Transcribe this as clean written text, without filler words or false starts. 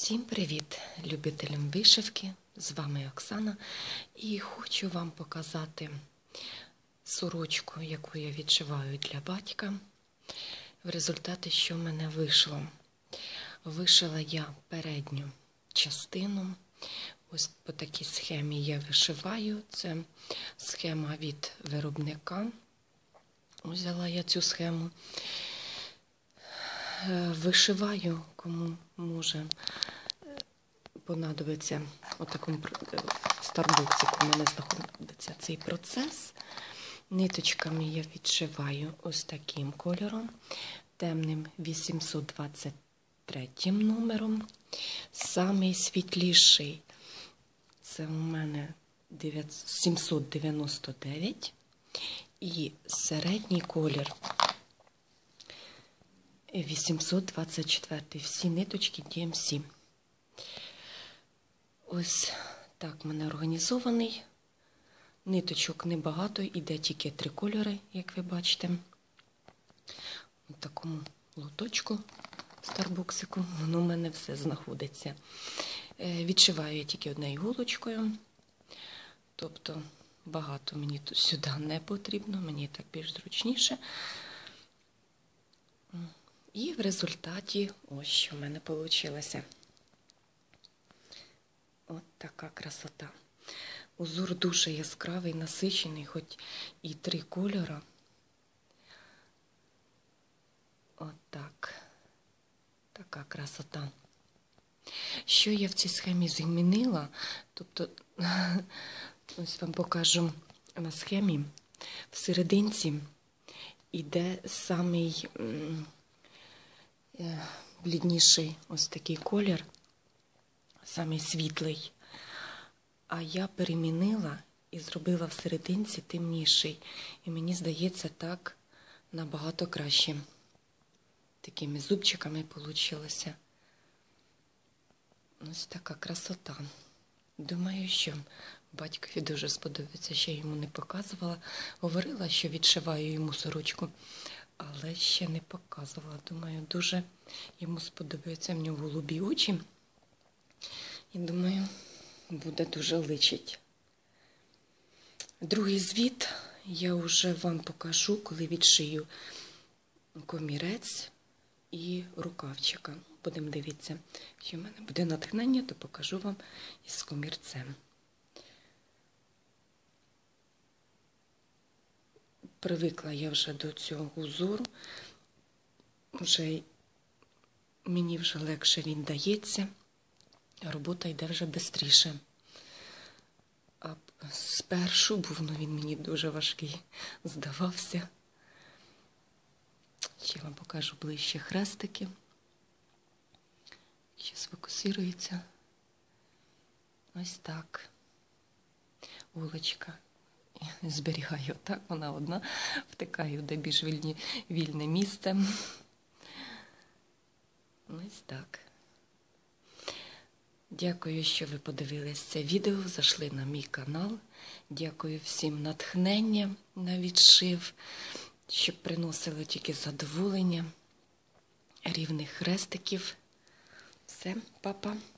Всім привіт любителям вишивки, з вами Оксана, і хочу вам показати сорочку, яку я відшиваю для батька. В результаті, що в мене вийшло. Вишила я передню частину, ось по такій схемі я вишиваю, це схема від виробника, взяла я цю схему. Вишиваю, кому може понадобиться, у такому старбоксі у мене знаходиться цей процес. Ниточками я відшиваю ось таким кольором, темним 823 номером. Самий світліший це у мене 799 і середній колір 824. Всі ниточки DMC. Ось так в мене організований. Ниточок небагато, іде тільки 3 кольори, як ви бачите. У такому лоточку, старбоксику, воно в мене все знаходиться. Відшиваю я тільки однією голочкою. Тобто багато мені тут сюди не потрібно, мені так більш зручніше. І в результаті ось що в мене вийшло. От така красота. Узор дуже яскравий, насичений, хоч і 3 кольори. От так. Така красота. Що я в цій схемі змінила? Тобто, ось вам покажу на схемі. В серединці йде самий блідніший ось такий колір, самий світлий. А я перемінила і зробила в серединці темніший. І мені здається, так набагато краще. Такими зубчиками вийшло. Ось така красота. Думаю, що батькові дуже сподобається, ще йому не показувала. Говорила, що відшиваю йому сорочку, але ще не показувала. Думаю, дуже йому сподобається, в нього голубі очі. І думаю, буде дуже личить. Другий звіт я вже вам покажу, коли відшию комірець і рукавчика. Будемо дивитися. Якщо в мене буде натхнення, то покажу вам із комірцем. Привикла я вже до цього узору. Мені вже легше він дається. Робота йде вже швидше. А спершу був, він мені дуже важкий здавався. Ще вам покажу ближче хрестики. Ще сфокусується. Ось так. Улочка. Зберігаю так, вона одна. Втикаю де більш вільне місце. Ось так. Дякую, що ви подивились це відео, зайшли на мій канал. Дякую всім натхнення на відшив, щоб приносили тільки задоволення, рівних хрестиків. Все, па-па.